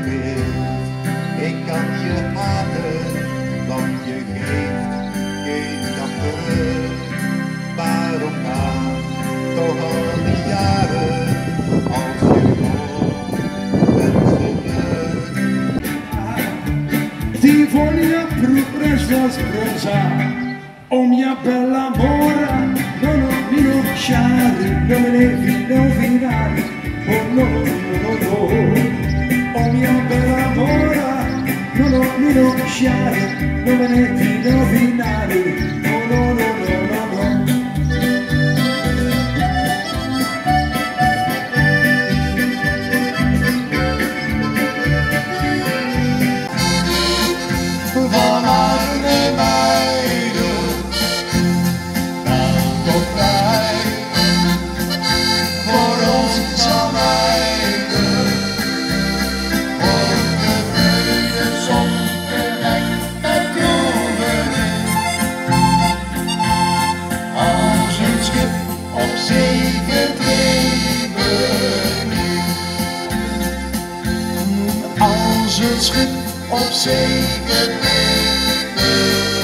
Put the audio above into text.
wilt. Ik kan je haten, want je geeft geen dag terug. Waarom gaan toch al die jaren als je gewoon bent terug? Ti voglio più presto sposare, oh mia bella mora, non mi lasciare, non me ne finale, oh no, no, no, oh mia bella mora, non mi lasciare, non me ne finale, oh no, no, no, no, no. Van alle meiden, dan tot mij, voor ons zal wijken, voor de vrede zongerecht met kroegen in. Als een schip op zee gedreven is, als een schip op zee gedreven.